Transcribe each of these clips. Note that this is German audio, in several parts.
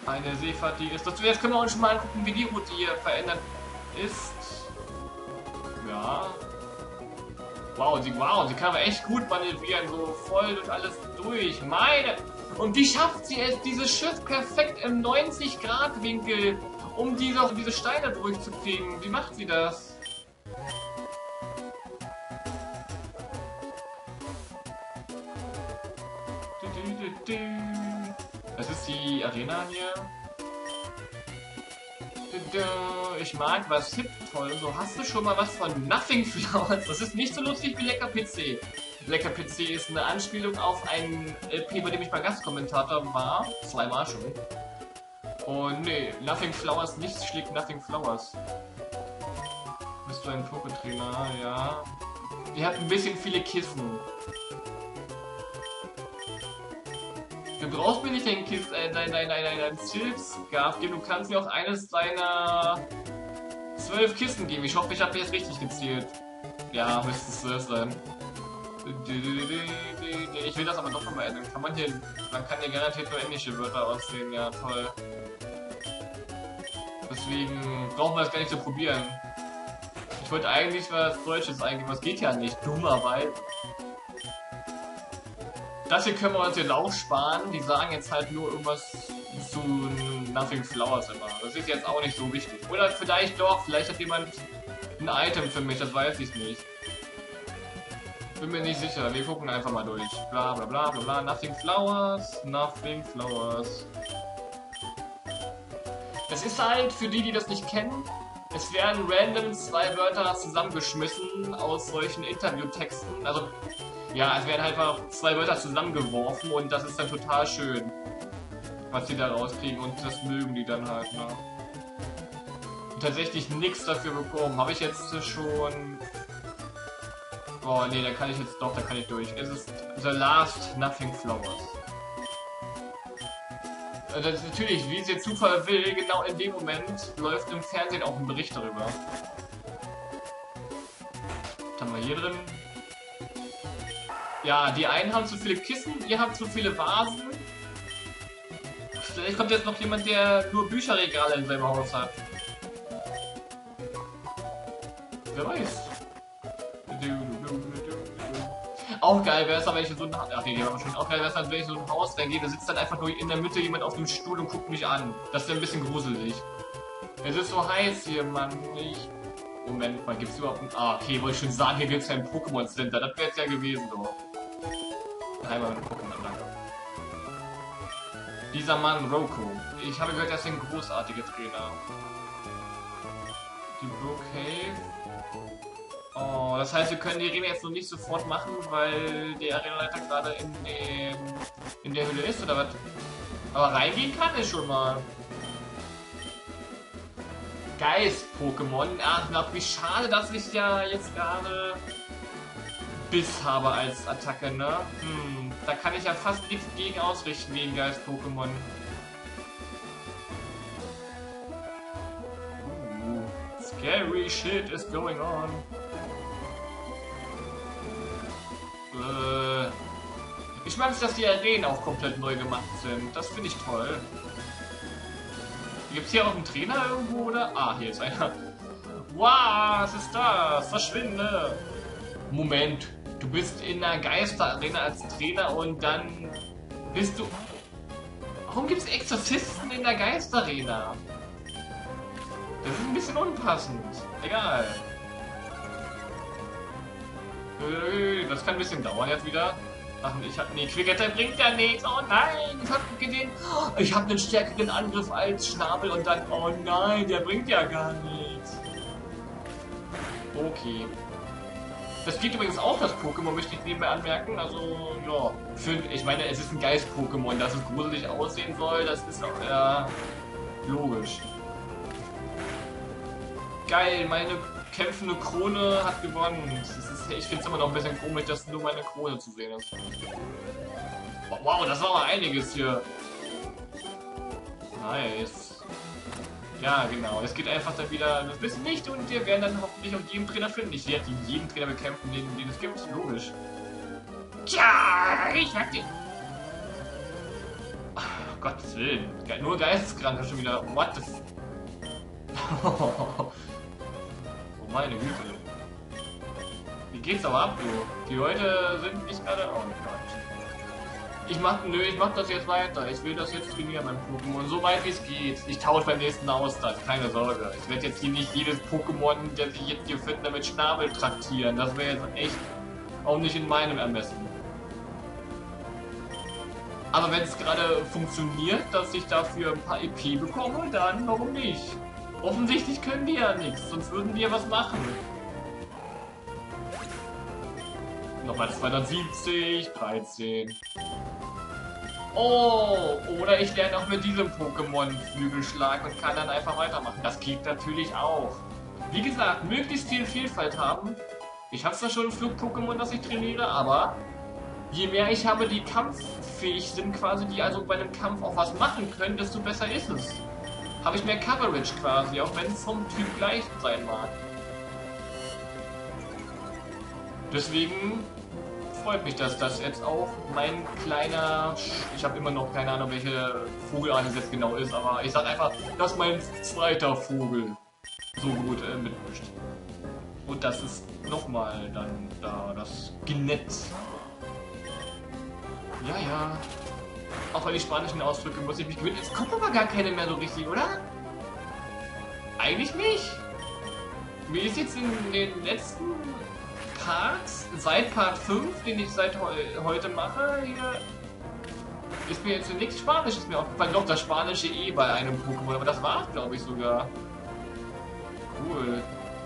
Eine Seefahrt, die ist. Jetzt können wir uns schon mal angucken, wie die Route hier verändert ist. Ja. Wow, sie kann aber echt gut manövrieren, so voll durch alles durch. Meine! Und wie schafft sie es, dieses Schiff perfekt im 90-Grad-Winkel, um diese Steine durchzukriegen? Wie macht sie das? Das ist die Arena hier. Ich mag was hip toll. So, hast du schon mal was von Nothing Flowers? Das ist nicht so lustig wie Lecker PC. Lecker PC ist eine Anspielung auf einen LP, bei dem ich mal Gastkommentator war. Zweimal schon. Und nee, Nothing Flowers, nichts schlägt Nothing Flowers. Bist du ein Poketrainer? Ja. Die hat ein bisschen viele Kissen. Du brauchst mir nicht dein Silpscarf geben, du kannst mir auch eines deiner 12 Kisten geben. Ich hoffe, ich habe jetzt richtig gezählt. Ja, müsste es 12 sein. Ich will das aber doch nochmal ändern. Man kann hier garantiert nur englische Wörter aussehen, ja toll. Deswegen brauchen wir das gar nicht zu probieren. Ich wollte eigentlich was Deutsches eingeben, das geht ja nicht, dummerweise. Das hier können wir uns jetzt auch sparen. Die sagen jetzt halt nur irgendwas zu Nothing Flowers immer. Das ist jetzt auch nicht so wichtig. Oder vielleicht doch, vielleicht hat jemand ein Item für mich, das weiß ich nicht. Bin mir nicht sicher, wir gucken einfach mal durch. Bla bla bla bla bla. Nothing Flowers, Nothing Flowers. Das ist halt, für die das nicht kennen, es werden random 2 Wörter zusammengeschmissen aus solchen Interviewtexten. Also ja, es werden halt einfach 2 Wörter zusammengeworfen und das ist dann total schön, was die da rauskriegen und das mögen die dann halt, ne? Und tatsächlich nichts dafür bekommen. Habe ich jetzt schon... Oh nee, da kann ich jetzt doch, da kann ich durch. Es ist The Last Nothing Flowers. Das ist natürlich, wie es der Zufall will, genau in dem Moment läuft im Fernsehen auch ein Bericht darüber. Was haben wir hier drin? Ja, die einen haben zu viele Kissen, ihr habt zu viele Vasen. Vielleicht kommt jetzt noch jemand, der nur Bücherregale in seinem Haus hat. Wer weiß. Auch geil wäre es, wenn ich so ein Haus... Ach nee, die haben wir schon. Auch geil wäre es, wenn ich so ein Haus reingehe, da sitzt dann einfach nur in der Mitte jemand auf dem Stuhl und guckt mich an. Das wäre ein bisschen gruselig. Es ist so heiß hier, Mann. Moment mal, gibt's überhaupt ein... Ah, okay, wollte ich schon sagen, hier gibt's ja ein Pokémon Center. Das wäre jetzt ja gewesen, doch. Einmal mit Pokémon, danke. Dieser Mann, Roko. Ich habe gehört, er ist ein großartiger Trainer. Die Brocave. Oh, das heißt, wir können die Arena jetzt noch nicht sofort machen, weil der Arenaleiter gerade in der Höhle ist, oder was? Aber reingehen kann ich schon mal. Geist-Pokémon. Ach, wie schade, dass ich ja jetzt gerade Biss habe als Attacke, ne? Da kann ich ja fast nichts gegen ausrichten gegen Geist-Pokémon. Scary shit is going on. Ich mag es, dass die Arenen auch komplett neu gemacht sind. Das finde ich toll. Gibt es hier auch einen Trainer irgendwo, oder? Ah, hier ist einer. Wow, was ist das? Verschwinde! Moment, du bist in der Geisterarena als Trainer und dann bist du... Warum gibt es Exorzisten in der Geisterarena? Das ist ein bisschen unpassend. Egal. Das kann ein bisschen dauern jetzt wieder. Ach, nee, Quickletter bringt ja nichts. Oh nein, ich hab gesehen, ich habe einen stärkeren Angriff als Schnabel und dann, oh nein, der bringt ja gar nichts. Okay. Das geht übrigens auch, das Pokémon, möchte ich nebenbei anmerken. Also, ja, ich meine, es ist ein Geist-Pokémon, dass es gruselig aussehen soll, das ist auch logisch. Geil, meine kämpfende Krone hat gewonnen. Ich finde es immer noch ein bisschen komisch, dass nur meine Krone zu sehen ist. Wow, das war mal einiges hier. Nice. Ja, genau. Es geht einfach dann wieder ein bisschen nicht und wir werden dann hoffentlich auch jeden Trainer finden. Ich werde jeden Trainer bekämpfen, den es gibt. Logisch. Tja, ich hab den... Oh, Gottes Willen. Nur geisteskrank schon wieder. What the f... Oh meine Güte. Wie geht's aber ab, du? Die Leute sind nicht gerade... Oh Gott. Ich mach das jetzt weiter. Ich will das jetzt trainieren, mein Pokémon. So weit wie es geht. Ich tausche beim nächsten aus, dann. Keine Sorge. Ich werde jetzt hier nicht jedes Pokémon, der sich jetzt hier findet, mit Schnabel traktieren. Das wäre jetzt echt auch nicht in meinem Ermessen. Aber wenn es gerade funktioniert, dass ich dafür ein paar EP bekomme, dann warum nicht? Offensichtlich können die ja nichts, sonst würden die ja was machen. Nochmal 270, 13. Oh, oder ich lerne auch mit diesem Pokémon Flügelschlag und kann dann einfach weitermachen. Das geht natürlich auch. Wie gesagt, möglichst viel Vielfalt haben. Ich habe zwar schon ein Flug-Pokémon, das ich trainiere, aber je mehr ich habe, die kampffähig sind quasi, die also bei einem Kampf auch was machen können, desto besser ist es. Habe ich mehr Coverage quasi, auch wenn es vom Typ gleich sein mag. Deswegen freut mich, dass das jetzt auch mein kleiner... Ich habe immer noch keine Ahnung, welche Vogelart es jetzt genau ist, aber ich sag einfach, dass mein zweiter Vogel so gut mitmischt. Und das ist nochmal dann da, das Gnett. Ja, ja. Auch bei den spanischen Ausdrücken muss ich mich gewöhnen. Jetzt kommt aber gar keine mehr so richtig, oder? Eigentlich nicht. Wie ist jetzt in den letzten Parts, seit Part 5, den ich seit heute mache, hier ist mir jetzt nichts Spanisches mehr aufgefallen. Doch, das Spanische bei einem Pokémon, aber das war es, glaube ich, sogar. Cool.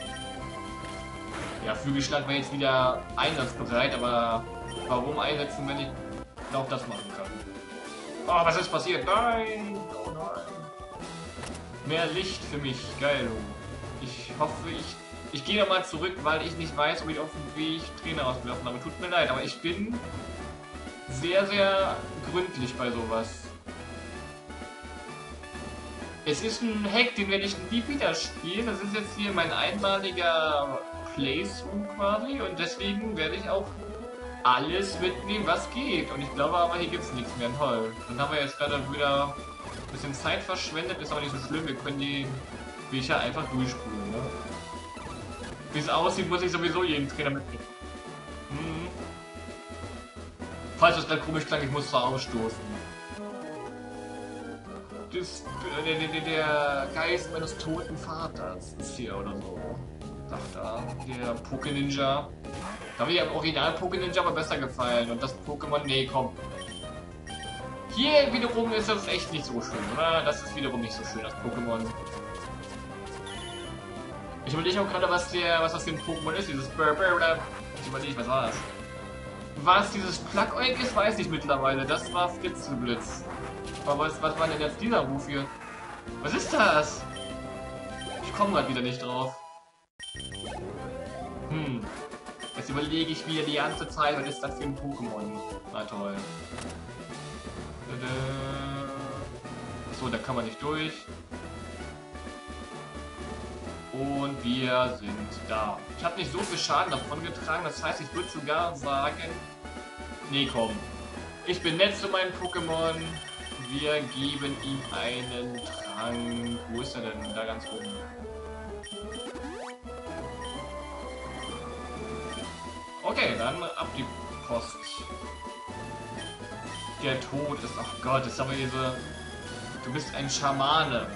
Ja, Flügelschlag wäre jetzt wieder einsatzbereit, aber warum einsetzen, wenn ich auch das machen kann? Oh, was ist passiert? Nein! Oh nein! Mehr Licht für mich, geil. Ich hoffe, ich gehe nochmal zurück, weil ich nicht weiß, ob ich auf dem Weg Trainer ausgelaufen habe. Tut mir leid, aber ich bin sehr, sehr gründlich bei sowas. Es ist ein Hack, den werde ich nie wieder spielen. Das ist jetzt hier mein einmaliger Playthrough quasi und deswegen werde ich auch alles mitnehmen, was geht. Und ich glaube aber, hier gibt es nichts mehr. Toll. Dann haben wir jetzt gerade wieder ein bisschen Zeit verschwendet. Ist aber nicht so schlimm. Wir können die Bücher einfach durchspulen. Ne? Wie es aussieht, muss ich sowieso jeden Trainer mitnehmen. Falls das gerade komisch klang, ich muss zwar ausstoßen. Der Geist meines toten Vaters ist hier oder so. Sagt da, der Poké-Ninja. Da habe ich am Original Poké-Ninja aber besser gefallen. Und das Pokémon, nee, komm. Hier wiederum ist das echt nicht so schön, oder? Das ist wiederum nicht so schön, das Pokémon. Ich überlege auch gerade, was das für ein Pokémon ist, dieses Burr oder... Ich überlege, was war das? Was dieses Plageäug ist, weiß ich mittlerweile. Das war Fritzelblitz. Aber was war denn jetzt dieser Ruf hier? Was ist das? Ich komme gerade wieder nicht drauf. Jetzt überlege ich mir die ganze Zeit, was ist das für ein Pokémon? Na toll. So, da kann man nicht durch. Und wir sind da. Ich habe nicht so viel Schaden davon getragen, das heißt, ich würde sogar sagen... Nee, komm. Ich bin nett zu meinem Pokémon. Wir geben ihm einen Trank. Wo ist er denn? Da ganz oben. Okay, dann ab die Post. Der Tod ist... Ach Gott, ist aber diese... Du bist ein Schamane.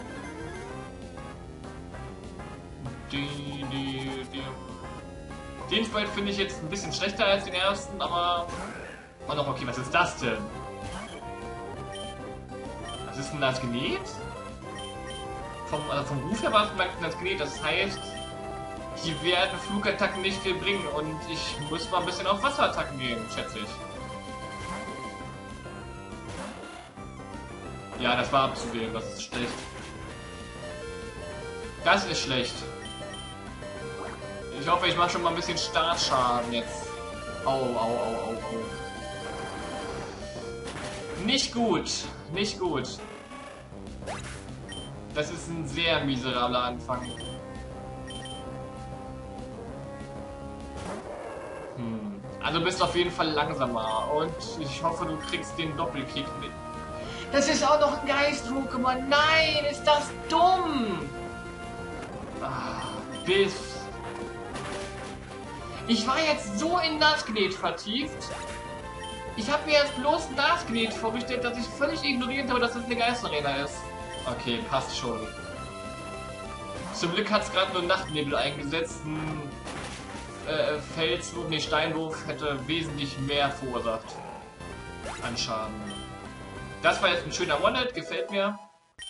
Den Sprite finde ich jetzt ein bisschen schlechter als den ersten, aber... Oh noch, okay, was ist das denn? Was ist denn das genäht? Vom Ruf her war es das genäht, das heißt... Die werden Flugattacken nicht viel bringen und ich muss mal ein bisschen auf Wasserattacken gehen, schätze ich. Ja, das war abzusehen, das ist schlecht. Das ist schlecht. Ich hoffe, ich mache schon mal ein bisschen Startschaden jetzt. Au, au, au, au, au. Nicht gut. Nicht gut. Das ist ein sehr miserabler Anfang. Also bist auf jeden Fall langsamer. Und ich hoffe, du kriegst den Doppelkick mit. Das ist auch noch ein Geist-Pokémon. Nein, ist das dumm. Ah, Biss. Ich war jetzt so in Nassgnet vertieft. Ich habe mir jetzt bloß Nassgnet vorgestellt, dass ich völlig ignoriert habe, dass das eine Geisterarena ist. Okay, passt schon. Zum Glück hat es gerade nur Nachtnebel eingesetzt. Ein Felswurf, nee, Steinwurf hätte wesentlich mehr verursacht an Schaden. Das war jetzt ein schöner One-Hit, gefällt mir.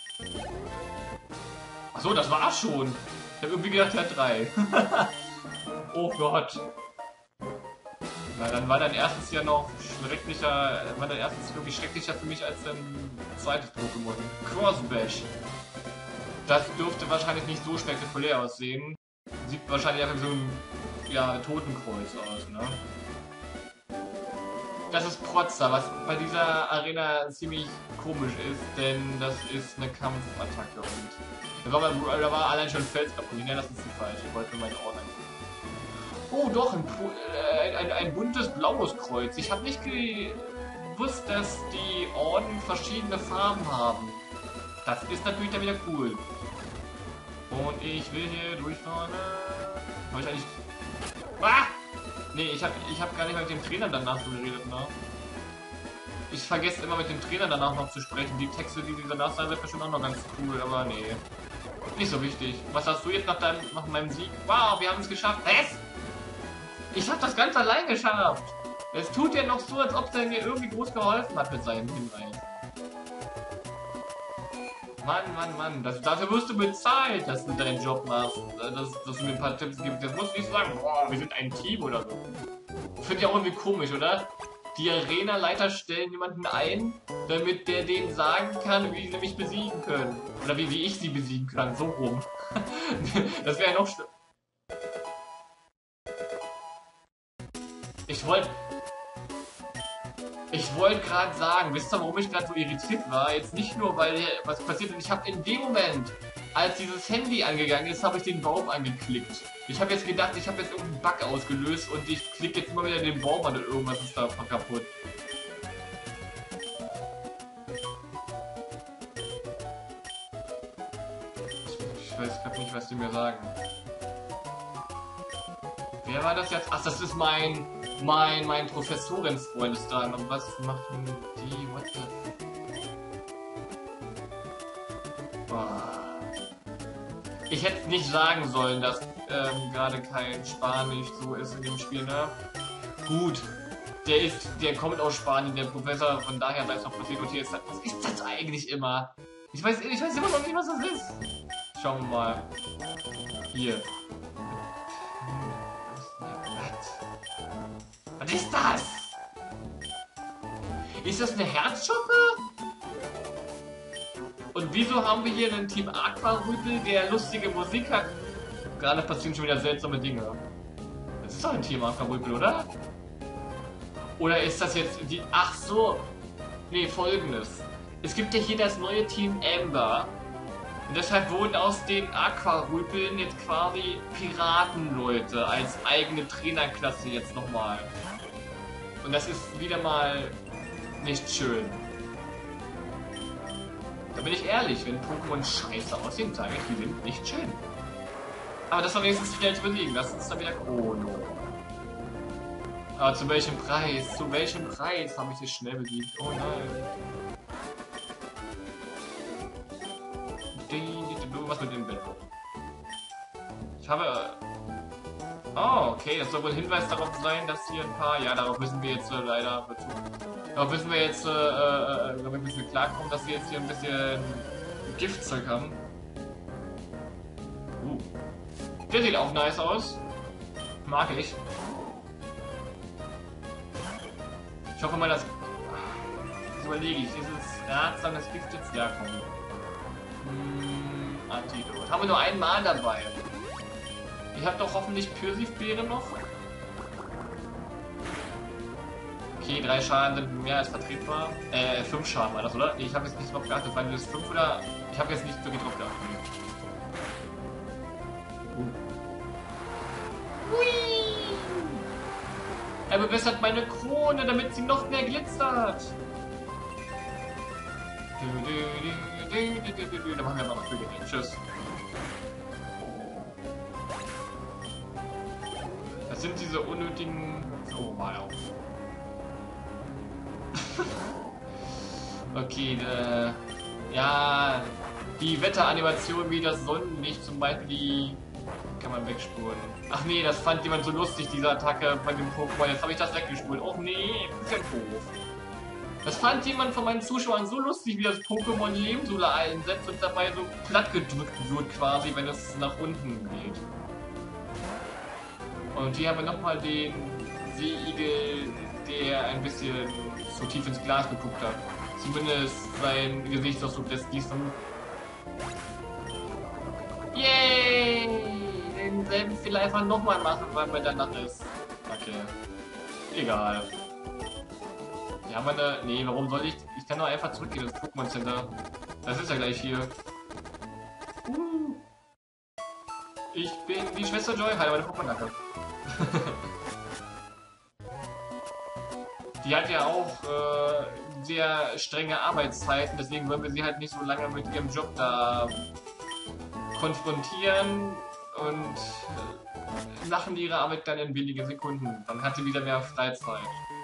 Achso, das war's schon. Ich habe irgendwie gedacht, er hat 3. Oh Gott. Na, dann war dein erstes ja noch schrecklicher, war dein erstes wirklich schrecklicher für mich als dein zweites Pokémon. Crossbash. Das dürfte wahrscheinlich nicht so spektakulär aussehen. Sieht wahrscheinlich einfach wie so ein, ja, Totenkreuz aus, ne? Das ist Protzer, was bei dieser Arena ziemlich komisch ist, denn das ist eine Kampfattacke und da war allein schon Fels kaputt. Ne, das ist zu falsch. Ich wollte meine Orden angucken. Oh doch, ein buntes blaues Kreuz. Ich habe nicht gewusst, dass die Orden verschiedene Farben haben. Das ist natürlich dann wieder cool. Und ich will hier durchfahren. Habe ich eigentlich... Ah! Nee, ich hab gar nicht mit dem Trainer danach so geredet, ne? Ich vergesse immer mit dem Trainer danach noch zu sprechen. Die Texte, die danach sagen, sind bestimmt auch noch ganz cool, aber nee. Nicht so wichtig. Was hast du jetzt nach meinem Sieg? Wow, wir haben es geschafft. Was? Ich habe das ganz allein geschafft. Es tut ja noch so, als ob der mir irgendwie groß geholfen hat mit seinem Hinweis. Mann. Dafür wirst du bezahlt, dass du deinen Job machst. Dass du mir ein paar Tipps gibst. Das musst du nicht sagen, boah, wir sind ein Team oder so. Finde ich auch irgendwie komisch, oder? Die Arena-Leiter stellen jemanden ein, damit der denen sagen kann, wie sie mich besiegen können. Oder wie ich sie besiegen kann, so rum. Das wäre ja noch schlimmer. Ich wollte gerade sagen, wisst ihr, warum ich gerade so irritiert war? Jetzt nicht nur, weil was passiert ist. Ich habe in dem Moment, als dieses Handy angegangen ist, habe ich den Baum angeklickt. Ich habe jetzt gedacht, ich habe jetzt irgendeinen Bug ausgelöst und ich klicke jetzt immer wieder den Baum an und irgendwas ist da kaputt. Ich weiß gerade nicht, was die mir sagen. Wer war das jetzt? Ach, das ist mein Professorensfreund ist da. Und was machen die? What the... Oh. Ich hätte nicht sagen sollen, dass gerade kein Spanisch so ist in dem Spiel, ne? Gut, der kommt aus Spanien, der Professor, von daher sei es noch passiert. Und hier ist das, was ist das eigentlich immer? Ich weiß immer noch nicht, was das ist. Schauen wir mal. Hier. Was ist das? Ist das eine Herzschoppe? Und wieso haben wir hier einen Team Aquarüppel, der lustige Musik hat? Gerade passieren schon wieder seltsame Dinge. Das ist doch ein Team Aquarüppel, oder? Oder ist das jetzt die... Ach so. Nee, folgendes. Es gibt ja hier das neue Team Amber. Und deshalb wurden aus den Aquarüppeln jetzt quasi Piratenleute als eigene Trainerklasse jetzt nochmal. Und das ist wieder mal nicht schön. Da bin ich ehrlich, wenn Pokémon scheiße aussehen, sage ich, die sind nicht schön. Aber das war wenigstens schnell zu besiegen. Das ist dann wieder Chrono. Aber zu welchem Preis? Zu welchem Preis habe ich es schnell besiegt? Oh nein. Was mit dem Bett? Ich habe... Oh, okay, das soll wohl ein Hinweis darauf sein, dass hier ein paar... Ja, darauf müssen wir jetzt leider... Darauf müssen wir jetzt... damit müssen wir klarkommen, dass wir jetzt hier ein bisschen Giftzeug haben. Der sieht auch nice aus. Mag ich. Ich hoffe mal, dass... Das überlege ich. Dieses ratsames Gift jetzt herkommt. Antidot. Haben wir nur einmal dabei. Ich habe doch hoffentlich Pürsifbeeren noch. Okay, 3 Schaden sind mehr als vertretbar. 5 Schaden war das, oder? Nee, ich habe jetzt nicht drauf geachtet. Waren das 5 oder... Ich habe jetzt nicht wirklich drauf geachtet. Er bewässert meine Krone, damit sie noch mehr glitzert. Dann machen wir mal was für den. Tschüss. Das sind diese unnötigen... Oh, wow. Okay, ja, die Wetteranimation wie das Sonnenlicht zum Beispiel, die kann man wegspulen. Ach nee, das fand jemand so lustig, diese Attacke bei dem Pokémon. Jetzt habe ich das weggespult. Och nee, ist ja doof. Das fand jemand von meinen Zuschauern so lustig, wie das Pokémon Lebensula einsetzt und dabei so platt gedrückt wird quasi, wenn es nach unten geht. Und hier haben wir nochmal den Seeigel, der ein bisschen zu tief ins Glas geguckt hat. Zumindest sein Gesichtsausdruck lässt dies vermuten. Yay! Denselben Fehler einfach nochmal machen, weil man danach ist. Okay. Egal. Ja, aber ne. Nee, warum soll ich? Ich kann doch einfach zurückgehen ins Pokémon Center. Das ist ja gleich hier. Ich bin die Schwester Joy. Hi, meine Pokémon-Jacke. Die hat ja auch sehr strenge Arbeitszeiten, deswegen wollen wir sie halt nicht so lange mit ihrem Job da konfrontieren und machen ihre Arbeit dann in wenigen Sekunden. Dann hat sie wieder mehr Freizeit.